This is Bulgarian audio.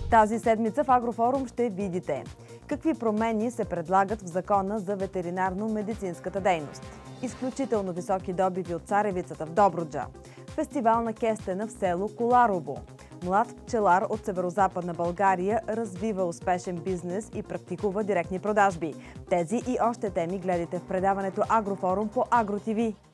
Тази седмица в Агрофорум ще видите какви промени се предлагат в Закона за ветеринарно-медицинската дейност, изключително високи добиви от царевицата в Добруджа, фестивал на кестена в село Коларово, млад пчелар от северозападна България развива успешен бизнес и практикува директни продажби. Тези и още теми гледайте в предаването Агрофорум по Агро ТВ.